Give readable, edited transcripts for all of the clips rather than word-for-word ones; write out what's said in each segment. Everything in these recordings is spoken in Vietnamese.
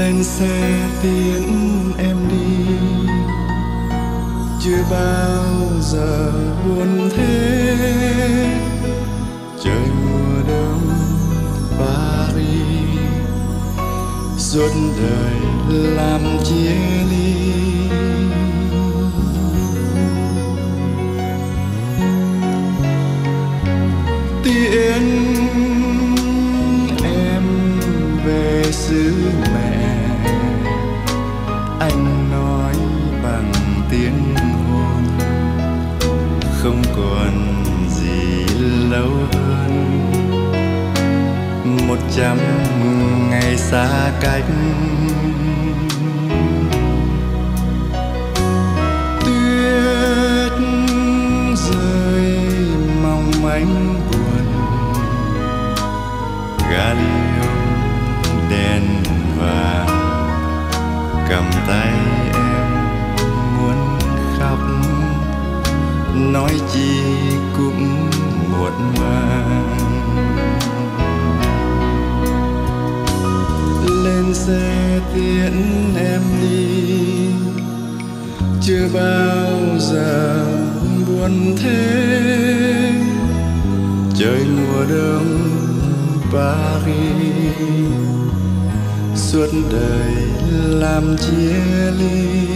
lên xe tiễn em đi, chưa bao giờ buồn thế. Trời mùa đông Paris, suốt đời làm chia ly. Tiễn em về xứ mẹ, anh nói bằng tiếng hôn, không còn gì lâu hơn 100 ngày xa cách. Tuyết rơi mong manh buồn, gà liêu đèn vàng cầm tay em muốn khóc, nói chi cũng muộn màng. Lên xe tiễn em đi, chưa bao giờ buồn thế. Trời mùa đông Paris, suốt đời làm chia ly.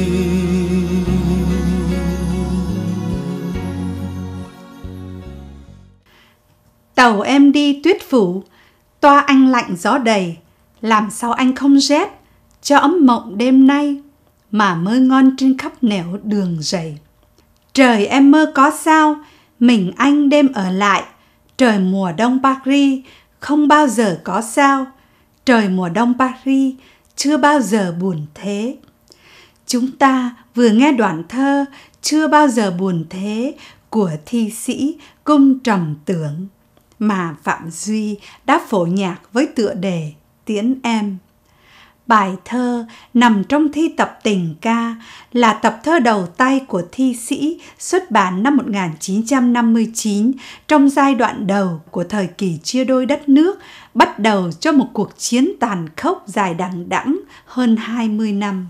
Tàu em đi tuyết phủ, toa anh lạnh gió đầy, làm sao anh không rét cho ấm mộng đêm nay, mà mơ ngon trên khắp nẻo đường rầy. Trời em mơ có sao, mình anh đêm ở lại. Trời mùa đông Paris không bao giờ có sao, trời mùa đông Paris chưa bao giờ buồn thế. Chúng ta vừa nghe đoạn thơ Chưa bao giờ buồn thế của thi sĩ Cung Trầm Tưởng mà Phạm Duy đã phổ nhạc với tựa đề Tiễn Em. Bài thơ nằm trong thi tập tình ca, là tập thơ đầu tay của thi sĩ, xuất bản năm 1959 trong giai đoạn đầu của thời kỳ chia đôi đất nước, bắt đầu cho một cuộc chiến tàn khốc dài đằng đẵng hơn 20 năm.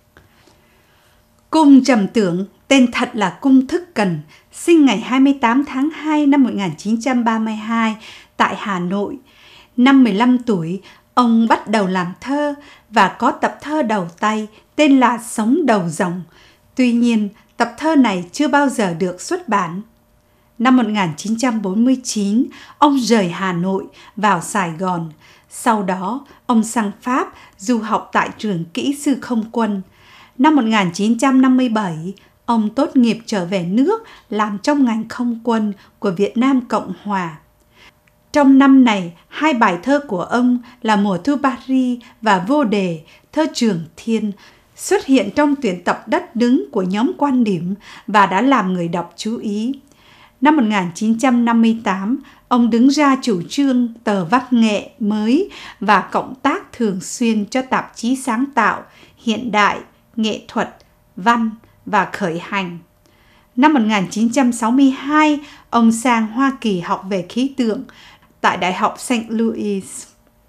Cung Trầm Tưởng, tên thật là Cung Thức Cần, sinh ngày 28 tháng 2 năm 1932 tại Hà Nội. Năm 15 tuổi, ông bắt đầu làm thơ và có tập thơ đầu tay tên là Sống Đầu Dòng. Tuy nhiên, tập thơ này chưa bao giờ được xuất bản. Năm 1949, ông rời Hà Nội vào Sài Gòn. Sau đó, ông sang Pháp du học tại trường kỹ sư không quân. Năm 1957, ông tốt nghiệp trở về nước làm trong ngành không quân của Việt Nam Cộng Hòa. Trong năm này, hai bài thơ của ông là Mùa thu Paris và Vô đề, thơ Trường Thiên xuất hiện trong tuyển tập Đất đứng của nhóm Quan điểm và đã làm người đọc chú ý. Năm 1958, ông đứng ra chủ trương tờ văn nghệ mới và cộng tác thường xuyên cho tạp chí Sáng tạo, Hiện đại, Nghệ thuật, Văn và Khởi hành. Năm 1962, ông sang Hoa Kỳ học về khí tượng tại Đại học St. Louis.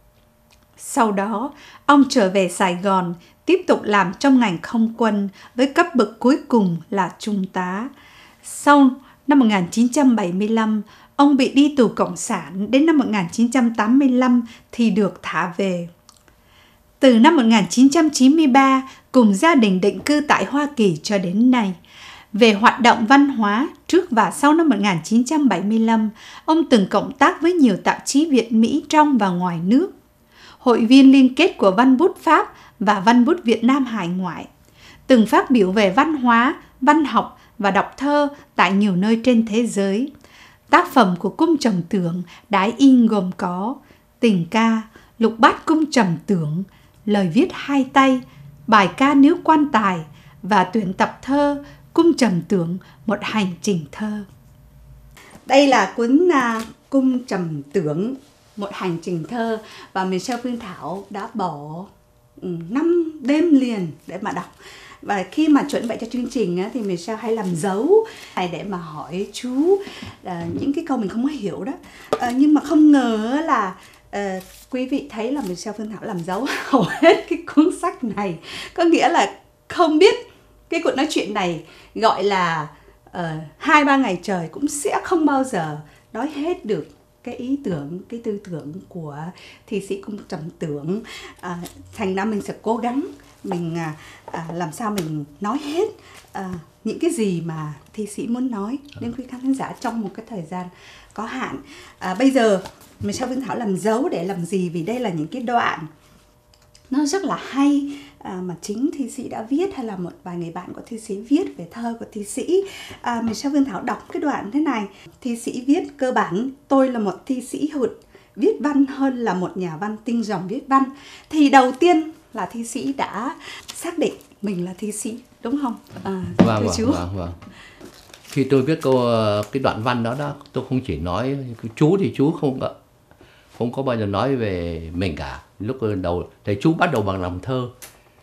Sau đó, ông trở về Sài Gòn, tiếp tục làm trong ngành không quân với cấp bậc cuối cùng là trung tá. Sau năm 1975, ông bị đi tù cộng sản đến năm 1985 thì được thả về. Từ năm 1993, cùng gia đình định cư tại Hoa Kỳ cho đến nay. Về hoạt động văn hóa, trước và sau năm 1975, ông từng cộng tác với nhiều tạp chí Việt Mỹ trong và ngoài nước, hội viên liên kết của Văn bút Pháp và Văn bút Việt Nam hải ngoại, từng phát biểu về văn hóa, văn học và đọc thơ tại nhiều nơi trên thế giới. Tác phẩm của Cung Trầm Tưởng đã in gồm có Tình ca, Lục bát Cung Trầm Tưởng, Lời viết hai tay, Bài ca Nếu quan tài và tuyển tập thơ Cung Trầm Tưởng, một hành trình thơ. Đây là cuốn Cung Trầm Tưởng, một hành trình thơ, và Michelle Phương Thảo đã bỏ 5 đêm liền để mà đọc. Và khi mà chuẩn bị cho chương trình thì Michelle hay làm dấu này để mà hỏi chú những cái câu mình không có hiểu đó. Nhưng mà không ngờ là quý vị thấy là Michelle Phương Thảo làm dấu hầu hết cái cuốn sách này. Có nghĩa là không biết cái cuộc nói chuyện này gọi là 2-3 ngày trời cũng sẽ không bao giờ nói hết được cái ý tưởng, cái tư tưởng của thi sĩ Cung Trầm Tưởng. Thành ra mình sẽ cố gắng mình làm sao mình nói hết những cái gì mà thi sĩ muốn nói đến quý khán giả trong một cái thời gian có hạn. Bây giờ Michelle Phương Thảo làm dấu để làm gì? Vì đây là những cái đoạn nó rất là hay mà chính thi sĩ đã viết, hay là một vài người bạn của thi sĩ viết về thơ của thi sĩ. Michelle Phương Thảo đọc cái đoạn thế này. Thi sĩ viết: cơ bản tôi là một thi sĩ hụt viết văn hơn là một nhà văn tinh dòng viết văn. Thì đầu tiên là thi sĩ đã xác định mình là thi sĩ, đúng không? Vâng. Khi tôi viết cái đoạn văn đó, tôi không chỉ nói chú thì chú không có bao giờ nói về mình cả. Lúc đầu thì chú bắt đầu bằng làm thơ,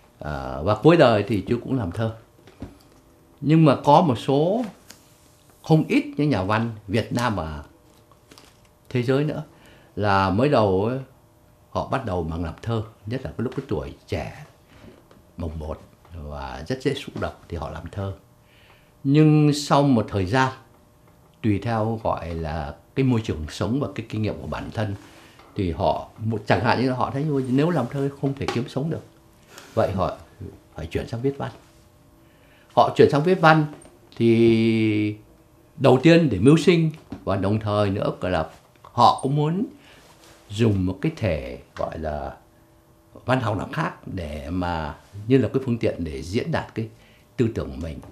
và cuối đời thì chú cũng làm thơ. Nhưng mà có một số không ít những nhà văn Việt Nam và thế giới nữa là mới đầu ấy, họ bắt đầu bằng làm thơ, nhất là cái lúc cái tuổi trẻ bồng bột và rất dễ xúc động thì họ làm thơ. Nhưng sau một thời gian, tùy theo gọi là cái môi trường sống và cái kinh nghiệm của bản thân, thì họ chẳng hạn như là họ thấy nếu làm thơ không thể kiếm sống được, vậy họ phải chuyển sang viết văn. Họ chuyển sang viết văn thì đầu tiên để mưu sinh, và đồng thời nữa là họ cũng muốn dùng một cái thể gọi là văn học nào khác để mà như là cái phương tiện để diễn đạt cái tư tưởng của mình.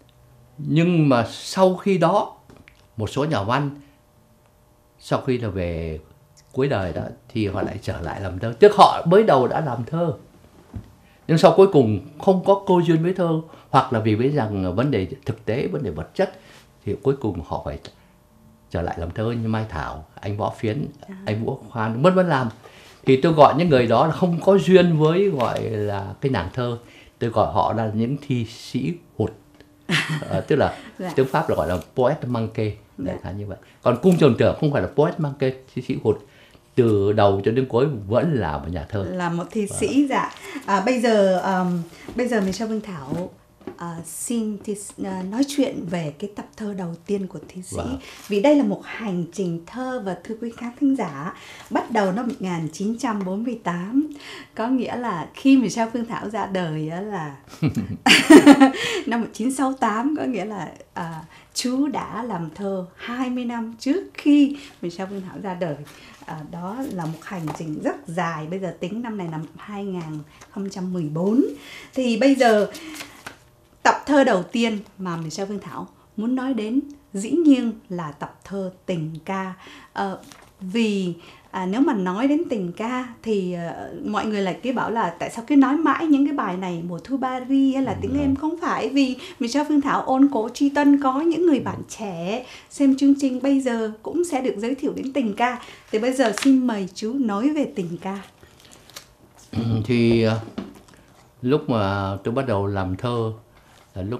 Nhưng mà sau khi đó, một số nhà văn sau khi là về cuối đời đó thì họ lại trở lại làm thơ. Tức họ mới đầu đã làm thơ, nhưng sau cuối cùng không có cơ duyên với thơ, hoặc là vì biết rằng vấn đề thực tế, vấn đề vật chất, thì cuối cùng họ phải trở lại làm thơ như Mai Thảo, anh Võ Phiến, anh Vũ Khoan, vẫn làm. Thì tôi gọi những người đó là không có duyên với gọi là cái nàng thơ. Tôi gọi họ là những thi sĩ hụt. Tức là tiếng Pháp là gọi là poet manqué, đại khái như vậy. Còn Cung Trầm Tưởng không phải là poet manqué, thi sĩ hụt, từ đầu cho đến cuối vẫn là một nhà thơ, là một thi sĩ. Bây giờ Michelle Phương Thảo xin nói chuyện về cái tập thơ đầu tiên của thi sĩ. Vì đây là một hành trình thơ, và thưa quý khán thính giả, bắt đầu năm 1948. Có nghĩa là khi Michelle Phương Thảo ra đời là năm 1968, có nghĩa là chú đã làm thơ 20 năm trước khi Michelle Phương Thảo ra đời. Đó là một hành trình rất dài. Bây giờ tính năm này là 2014. Thì bây giờ tập thơ đầu tiên mà Michelle Phương Thảo muốn nói đến dĩ nhiên là tập thơ Tình Ca. Vì nếu mà nói đến tình ca thì mọi người lại cứ bảo là tại sao cứ nói mãi những cái bài này, Mùa Thu Paris hay là Tiếng Em. Không phải, vì Michelle Phương Thảo ôn cố tri tân, có những người bạn trẻ xem chương trình bây giờ cũng sẽ được giới thiệu đến tình ca. Thì bây giờ xin mời chú nói về tình ca. Thì lúc mà tôi bắt đầu làm thơ là lúc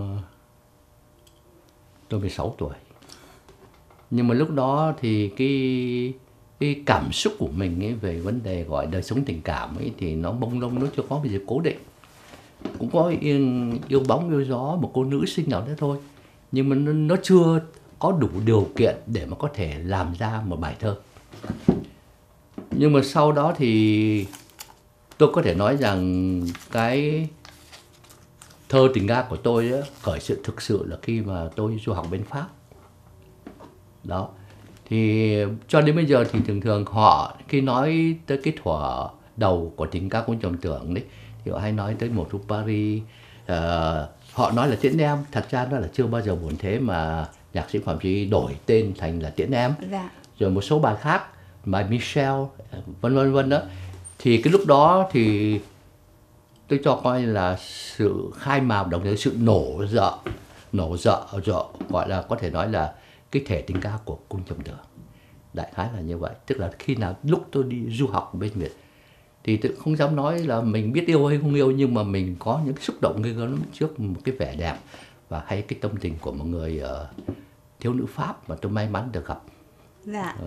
tôi 16 tuổi. Nhưng mà lúc đó thì cái cảm xúc của mình ấy về vấn đề gọi đời sống tình cảm ấy thì nó mông lung, nó chưa có cái gì cố định. Cũng có yêu bóng yêu gió một cô nữ sinh nào đó thôi, nhưng mà nó chưa có đủ điều kiện để mà có thể làm ra một bài thơ. Nhưng mà sau đó thì tôi có thể nói rằng cái thơ tình ca của tôi ấy, khởi sự thực sự là khi mà tôi du học bên Pháp. Đó. Thì cho đến bây giờ thì thường họ khi nói tới cái thuở đầu của tình ca Cung Trầm Tưởng đấy, thì họ hay nói tới Mùa Thu Paris. Họ nói là Tiễn Em, thật ra nó là chưa bao giờ buồn thế mà nhạc sĩ Phạm Duy đổi tên thành là Tiễn Em. Rồi một số bài khác, bài Michelle, vân vân đó. Thì cái lúc đó thì tôi cho coi là sự khai mào, đồng thời sự nổ rợ gọi là có thể nói là cái thể tình ca của Cung Trầm Tưởng. Đại khái là như vậy. Tức là khi nào lúc tôi đi du học bên Việt thì tôi không dám nói là mình biết yêu hay không yêu, nhưng mà mình có những xúc động ghê gớm trước một cái vẻ đẹp và hay cái tâm tình của một người thiếu nữ Pháp mà tôi may mắn được gặp.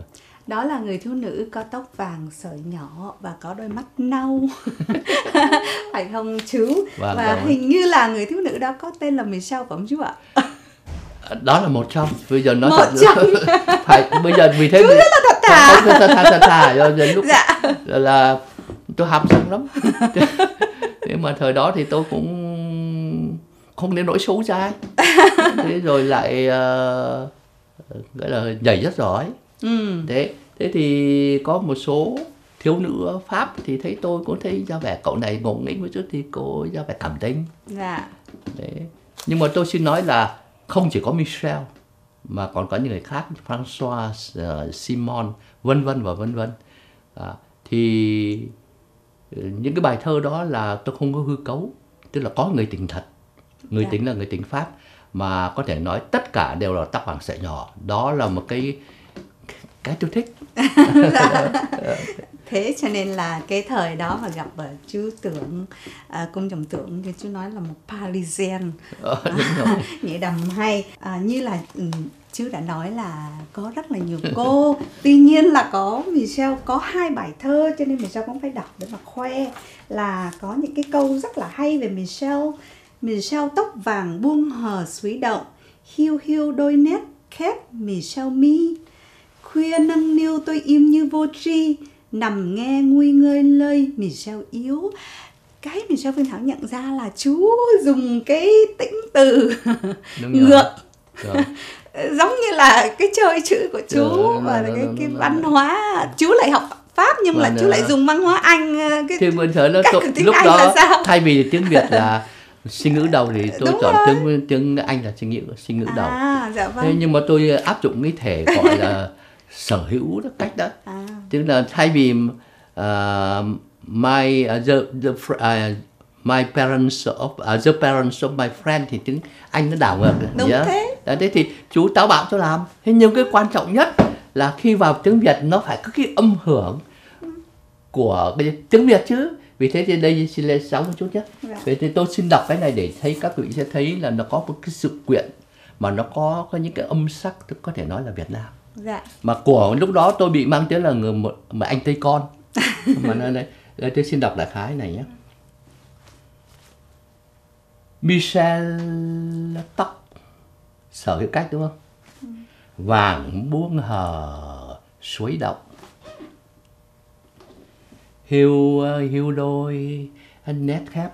Đó là người thiếu nữ có tóc vàng sợi nhỏ và có đôi mắt nâu. Phải không chú? Và hình như là người thiếu nữ đó có tên là Michelle phải không chú ạ? Đó là một trong. Bây giờ nói một trong. Phải, bây giờ vì thế chú rất là thật thà. Rồi lúc dạ. là tôi hàm sưng lắm. Nhưng mà thời đó thì tôi cũng không đến nỗi xấu trai. Thế rồi lại gọi là nhảy rất giỏi. Thế thì có một số thiếu nữ ở Pháp thì thấy tôi cũng thấy ra vẻ cậu này ngộ nghĩnh một chút thì cô ra vẻ cảm tính. Dạ. Đấy. Nhưng mà tôi xin nói là không chỉ có Michelle mà còn có những người khác, François, Simon, vân vân và vân vân. Thì những cái bài thơ đó là tôi không có hư cấu, tức là có người tình thật, người tình là người tình Pháp, mà có thể nói tất cả đều là tóc vàng sợi nhỏ. Đó là một cái tôi thích. Thế cho nên là cái thời đó mà gặp chú Tưởng, cung chồng Tưởng thì chú nói là một Parisian. Nhảy đầm hay. Như là chú đã nói là có rất là nhiều cô. Tuy nhiên là có Michelle có 2 bài thơ, cho nên Michelle cũng phải đọc để mà khoe là có những cái câu rất là hay về Michelle. Michelle tóc vàng buông hờ xúy động, hiu hiu đôi nét khép Michelle mi. Khuya nâng niu tôi im như vô tri, nằm nghe nguy ngơi lơi Michelle yếu. Cái Michelle Phương Thảo nhận ra là chú dùng cái tĩnh từ ngược. Giống như là cái chơi chữ của chú và cái văn hóa. Chú lại học Pháp nhưng mà chú lại dùng văn hóa Anh. Thì mình thấy nó lúc Anh đó thay vì tiếng Việt là sinh ngữ đầu thì tôi chọn tiếng Anh là sinh ngữ đầu. Dạ vâng. Thế nhưng mà tôi áp dụng cái thể gọi là sở hữu đó, cách đó. Tức là thay vì my parents of the parents of my friend thì tiếng Anh nó đảo ngược. Đúng thế. Thế thì chú táo bạo cho làm. Thế nhưng cái quan trọng nhất là khi vào tiếng Việt nó phải có cái âm hưởng của cái tiếng Việt chứ. Vì thế thì đây xin lên sóng một chút nhé. Vậy thì tôi xin đọc cái này để thấy các vị sẽ thấy là nó có một cái sự quyện mà nó có những cái âm sắc có thể nói là Việt Nam. Dạ. Mà của lúc đó tôi bị mang tiếng là mà anh Tây Con. Mà đây, tôi xin đọc lại khái này nhé. Michelle tóc sở hữu cách đúng không? Vàng buông hờ suối động, hiu đôi nét khép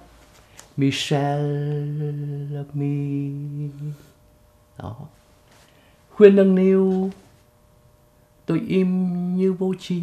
Michelle mi. Đó. Khuyên nâng niu tôi im như vô tri,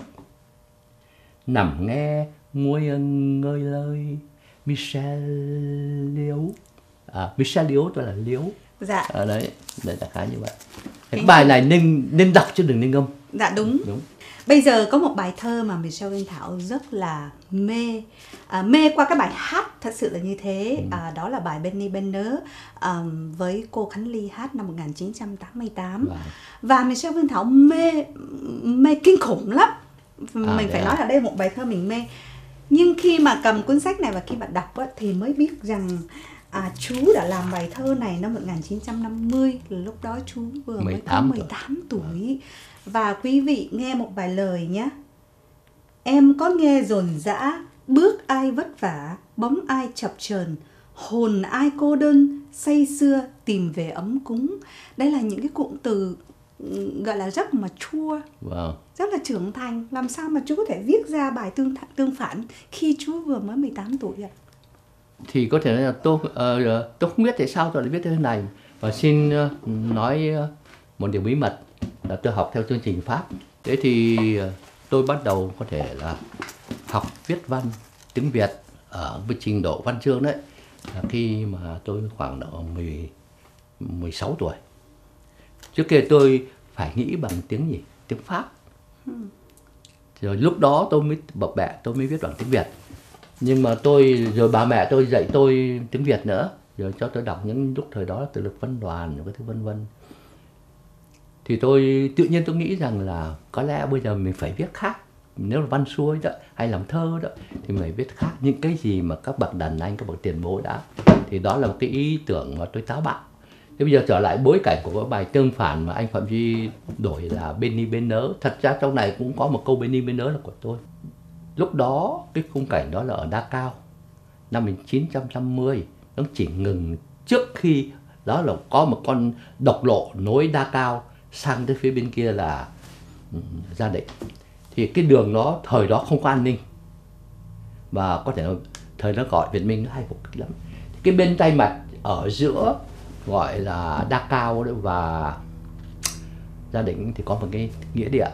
nằm nghe nguôi ngơi lơi Michelle liếu. Michelle liếu tôi là liếu. Dạ. Đấy là khá như vậy. Cái bài này nên đọc chứ đừng nên ngâm. Dạ đúng. Bây giờ có một bài thơ mà Michelle Phương Thảo rất là mê, mê qua cái bài hát thật sự là như thế. Đó là bài Benny Benner với cô Khánh Ly hát năm 1988. Và Michelle Phương Thảo mê kinh khủng lắm. Mình phải nói là đây là một bài thơ mình mê. Nhưng khi mà cầm cuốn sách này và khi bạn đọc thì mới biết rằng chú đã làm bài thơ này năm 1950, lúc đó chú vừa mới có 18 tuổi. Và quý vị nghe một vài lời nhé. Em có nghe dồn dã, bước ai vất vả, bóng ai chập chờn, hồn ai cô đơn, say sưa tìm về ấm cúng. Đây là những cái cụm từ gọi là rất mà chua, rất là trưởng thành. Làm sao mà chú có thể viết ra bài tương phản khi chú vừa mới 18 tuổi ạ? Thì có thể là tôi không biết tại sao tôi lại viết thế này. Và xin nói một điều bí mật là tôi học theo chương trình Pháp. Thế thì tôi bắt đầu có thể là học viết văn tiếng Việt ở với trình độ văn chương đấy khi mà tôi khoảng độ 16 tuổi. Trước kia tôi phải nghĩ bằng tiếng gì? Tiếng Pháp. Rồi lúc đó tôi mới bập bẹ, tôi mới viết bằng tiếng Việt. Nhưng mà rồi bà mẹ tôi dạy tôi tiếng Việt nữa, rồi cho tôi đọc những lúc thời đó là Tự Lực Văn Đoàn và cái thứ vân vân. Thì tôi tự nhiên tôi nghĩ rằng là có lẽ bây giờ mình phải viết khác. Nếu là văn xuôi đó hay làm thơ đó thì mình phải viết khác những cái gì mà các bậc đàn anh, các bậc tiền bối đã. Thì đó là một cái ý tưởng mà tôi táo bạo. Thế bây giờ trở lại bối cảnh của cái bài Tương Phản mà anh Phạm Duy đổi là Bên Ni Bên Nớ. Thật ra trong này cũng có một câu Bên Ni Bên Nớ là của tôi. Lúc đó cái khung cảnh đó là ở Đa Cao năm 1950. Nó chỉ ngừng trước khi đó là có một con độc lộ nối Đa Cao sang tới phía bên kia là Gia Định. Thì cái đường đó thời đó không có an ninh, và có thể nói thời đó gọi Việt Minh nó hay phục lắm. Cái bên tay mặt ở giữa gọi là Đa Cao và Gia Định thì có một cái nghĩa địa,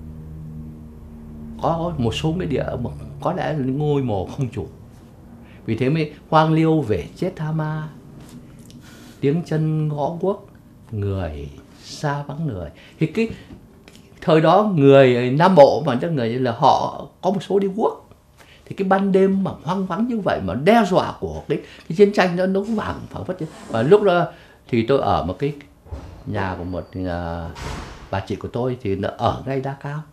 có một số nghĩa địa mà có lẽ là ngôi mộ không chủ, vì thế mới hoang liêu về chết tha ma, tiếng chân gõ guốc, người xa vắng người. Thì cái thời đó người Nam Bộ mà các người là họ có một số đi guốc, thì cái ban đêm mà hoang vắng như vậy mà đe dọa của cái chiến tranh nó vàng phảng phất. Và lúc đó thì tôi ở một cái nhà của một bà chị của tôi thì nó ở ngay Đa Cao.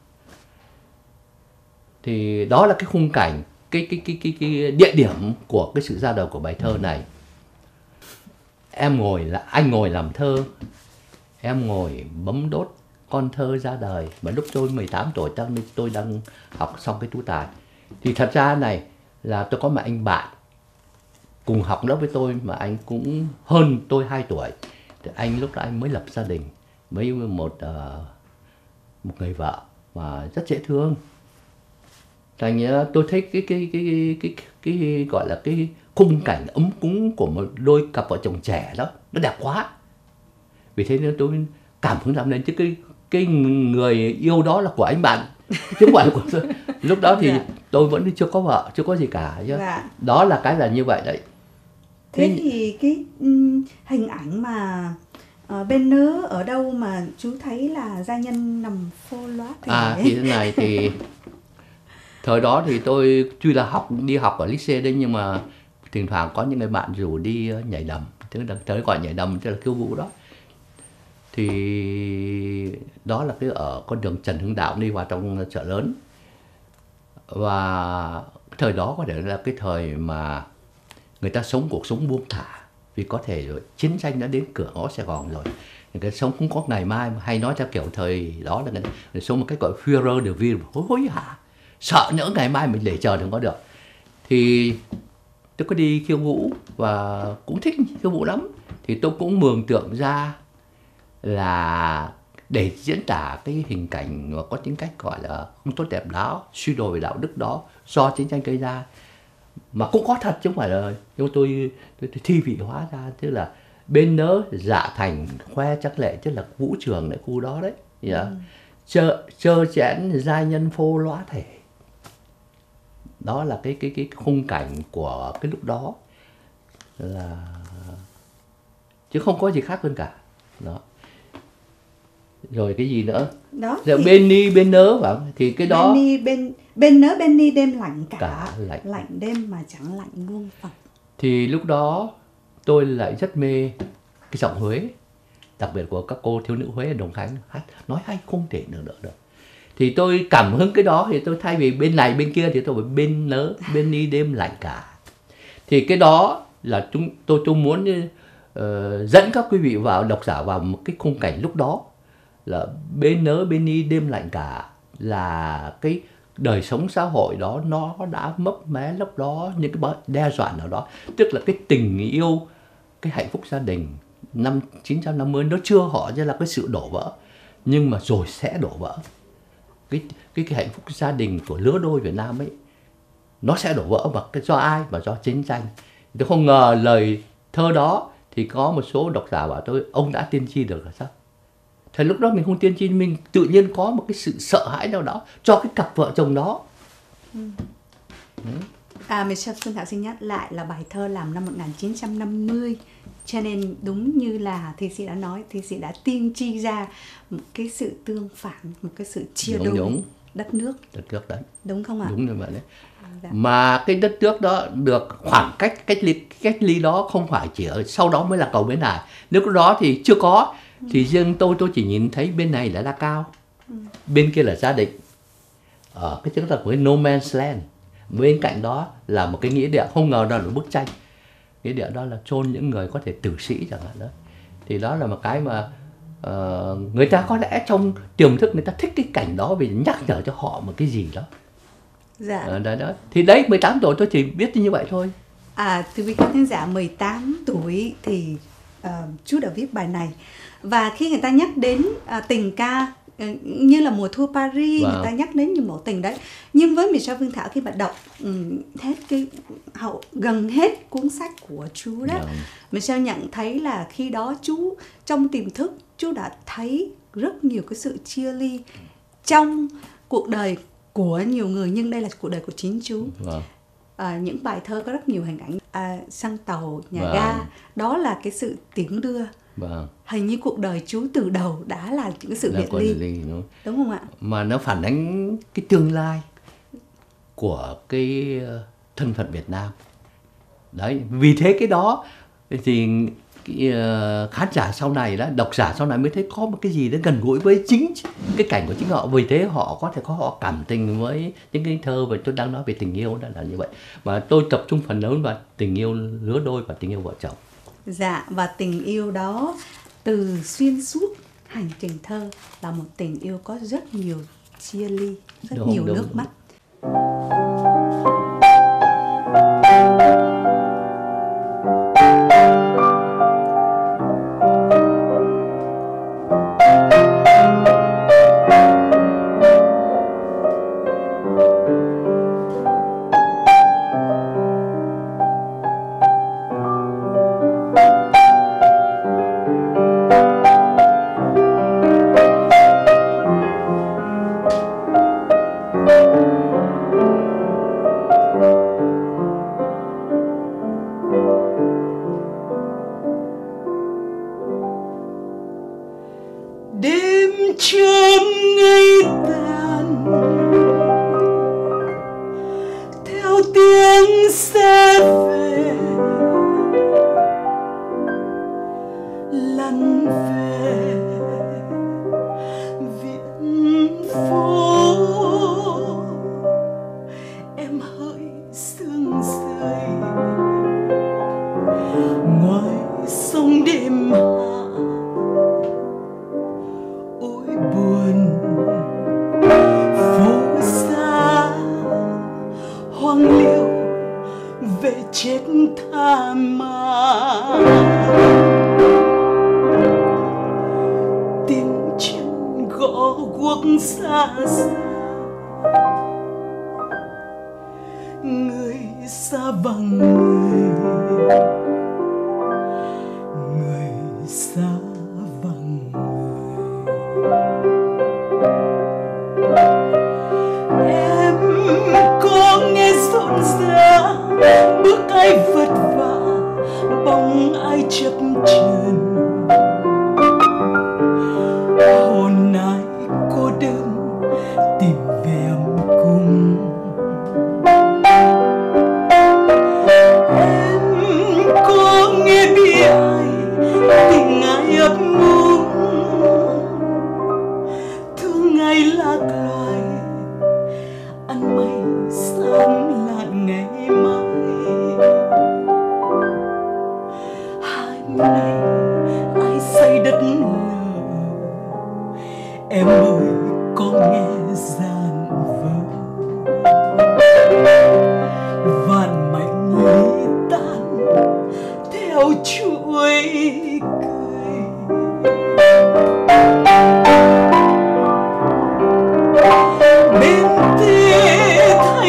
Thì đó là cái khung cảnh, cái địa điểm của cái sự ra đời của bài thơ này. Anh ngồi làm thơ, em ngồi bấm đốt con thơ ra đời. Mà lúc tôi 18 tuổi tôi đang học xong cái tú tài. Thì thật ra này là tôi có một anh bạn cùng học lớp với tôi mà anh cũng hơn tôi 2 tuổi. Thì anh lúc đó anh mới lập gia đình với một người vợ mà rất dễ thương. Thành ra tôi thấy cái gọi là cái khung cảnh ấm cúng của một đôi cặp vợ chồng trẻ đó nó đẹp quá. Vì thế nên tôi cảm hứng làm nên chứ cái người yêu đó là của anh bạn chứ không phải là của tôi. Lúc đó thì tôi vẫn chưa có vợ, chưa có gì cả chứ. Đó là cái là như vậy đấy. Thế thì cái hình ảnh mà bên Nớ ở đâu mà chú thấy là gia nhân nằm phô loát thế? Thì thế này thì thời đó thì tôi tuy là đi học ở lycée đấy, nhưng mà thỉnh thoảng có những người bạn rủ đi nhảy đầm, tức là tới gọi nhảy đầm, tức là khiêu vũ đó. Thì đó là cái ở con đường Trần Hưng Đạo đi vào trong chợ lớn. Và thời đó có thể là cái thời mà người ta sống cuộc sống buông thả, vì có thể rồi chiến tranh đã đến cửa ngõ Sài Gòn rồi, người ta sống không có ngày mai, hay nói theo kiểu thời đó là người ta sống một cách gọi Führer de Ville, hối hả, sợ nhỡ ngày mai mình để chờ đừng có được. Thì tôi có đi khiêu vũ và cũng thích khiêu vũ lắm. Thì tôi cũng mường tượng ra là để diễn tả cái hình cảnh mà có tính cách gọi là không tốt đẹp đó, suy đồi về đạo đức đó do chiến tranh gây ra, mà cũng có thật chứ không phải là nhưng tôi thi vị hóa ra, tức là bên Nớ Dạ Thành khoe trắc lệ, tức là vũ trường đấy, khu đó đấy. Chơ chẽn giai nhân phô lóa thể. Đó là cái khung cảnh của cái lúc đó, là chứ không có gì khác hơn cả đó. Rồi cái gì nữa đó thì... thì... Bên Ni Bên Nớ phải không? Thì cái đó bên Nớ bên Ni đêm lạnh cả lạnh đêm mà chẳng lạnh luôn phật. Thì lúc đó tôi lại rất mê cái giọng Huế, đặc biệt của các cô thiếu nữ Huế ở Đồng Khánh, hát nói hay không thể nữa được. Thì tôi cảm hứng cái đó, thì tôi thay vì bên này bên kia thì tôi phải bên Nớ bên Ni đêm lạnh cả. Thì cái đó là tôi muốn dẫn các quý vị vào, độc giả vào một cái khung cảnh lúc đó là bên Nớ bên Ni đêm lạnh cả, là cái đời sống xã hội đó nó đã mấp mé lúc đó, những cái đe dọa nào đó, tức là cái tình yêu, cái hạnh phúc gia đình năm 1950 nó chưa họ ra là cái sự đổ vỡ, nhưng mà rồi sẽ đổ vỡ. Cái hạnh phúc gia đình của lứa đôi Việt Nam ấy nó sẽ đổ vỡ, và do ai? Mà do chiến tranh. Tôi không ngờ lời thơ đó thì có một số độc giả bảo tôi ông đã tiên tri được là sao? Thời lúc đó mình không tiên tri, mình tự nhiên có một cái sự sợ hãi nào đó cho cái cặp vợ chồng đó. Mình Xuân Thảo xin nhắc lại là bài thơ làm năm 1950, cho nên đúng như là thi sĩ đã nói, thi sĩ đã tiên tri ra một cái sự tương phản, một cái sự chia đôi đất nước đấy, đúng không ạ? Đúng như vậy đấy. Mà cái đất nước đó được khoảng cách ly đó không phải chỉ ở sau đó mới là cầu Bến Hải. Lúc đó thì chưa có, thì riêng tôi chỉ nhìn thấy bên này là Đa Cao, bên kia là Gia Định, ở cái tức là với No Man's Land. Bên cạnh đó là một cái nghĩa địa, không ngờ đó là bức tranh. Nghĩa địa đó là chôn những người có thể tử sĩ chẳng hạn đó. Thì đó là một cái mà người ta có lẽ trong tiềm thức người ta thích cái cảnh đó vì nhắc nhở cho họ một cái gì đó. Dạ. Đó. Thì đấy 18 tuổi tôi chỉ biết như vậy thôi. Thưa quý khán thính giả, 18 tuổi thì chú đã viết bài này. Và khi người ta nhắc đến tình ca như là Mùa Thu Paris, người ta nhắc đến những mẫu tình đấy. Nhưng với Michel Phương Thảo, khi mà đọc hết gần hết cuốn sách của chú đó, Michel nhận thấy là khi đó chú trong tiềm thức chú đã thấy rất nhiều cái sự chia ly trong cuộc đời của nhiều người, nhưng đây là cuộc đời của chính chú. Những bài thơ có rất nhiều hình ảnh xăng tàu, nhà ga, đó là cái sự tiễn đưa. Hình như cuộc đời chú từ đầu đã là những sự biệt ly, đúng không ạ? Mà nó phản ánh cái tương lai của cái thân phận Việt Nam. Đấy, vì thế cái đó thì khán giả sau này đó, độc giả sau này mới thấy có một cái gì đó gần gũi với chính cái cảnh của chính họ. Vì thế họ có thể họ cảm tình với những cái thơ và tôi đang nói về tình yêu, đó là như vậy. Mà tôi tập trung phần lớn vào tình yêu lứa đôi và tình yêu vợ chồng. Dạ, và tình yêu đó từ xuyên suốt hành trình thơ là một tình yêu có rất nhiều chia ly, rất nhiều nước mắt. Đêm chớm ngây tàn theo tiếng xe về, lăn về viện phố. Em hỡi sương rơi ngoài sông đêm hạ. Buồn phố xa hoang liêu về chết tha mà. Tiếng chân gõ guốc xa xa, người xa vắng người xa vắng người. Em có nghe rộn rã bước ai vật vã, bóng ai chập chờn. Hồn ai cô đơn tìm về ấm cung. Em có nghe bi ai tình ai ấp úng, thương ai lạc loài ăn mây sáng lạn ngày mai. Hai nay ai say đất lờ, em ơi có nghe gian vỡ. Vạn mảnh ly tan theo chuỗi cười. Bên tê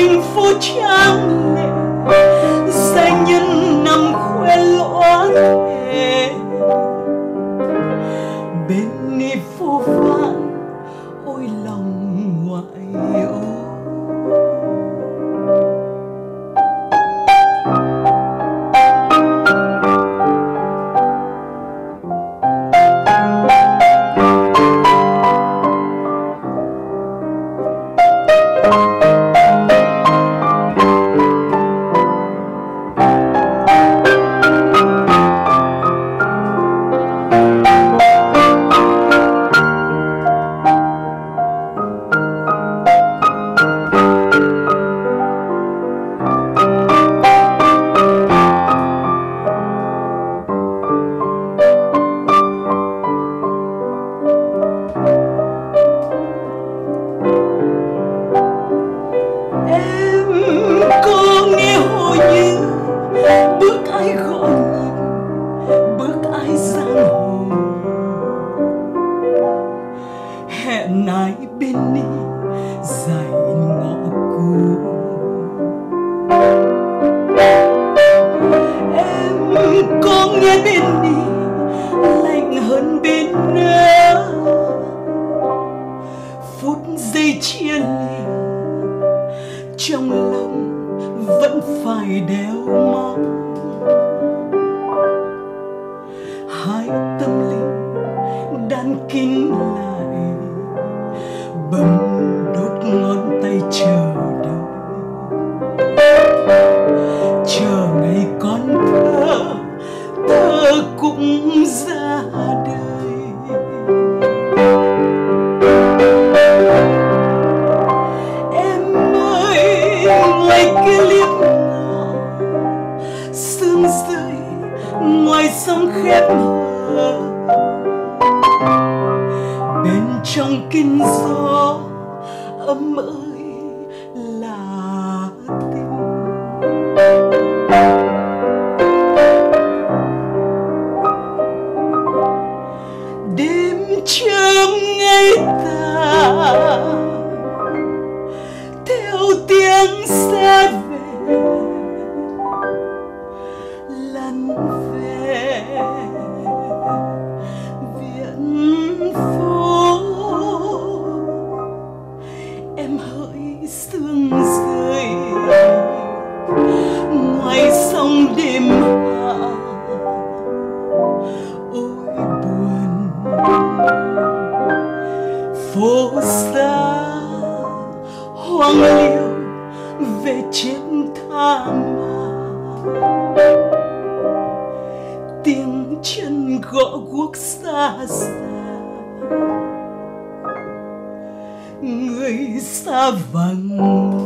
trong lòng vẫn phải đeo mong. Hai tâm linh đan kín lại, bấm đốt ngón tay chờ đợi, chờ ngày con thơ cũng ra đời. Em ơi, ngoài kia liếc ngõ sương rơi, ngoài sông khép hờ, bên trong kinh gió ấm ơi là tình. Đêm chớm ngày ta theo tiếng xe về, lăn về viện phố. Em hỡi sương rơi ngoài sông đêm hạ, ôi buồn phố xa hoang liêu về chết tha mà. Tiếng chân gõ guốc xa xa, người xa vắng.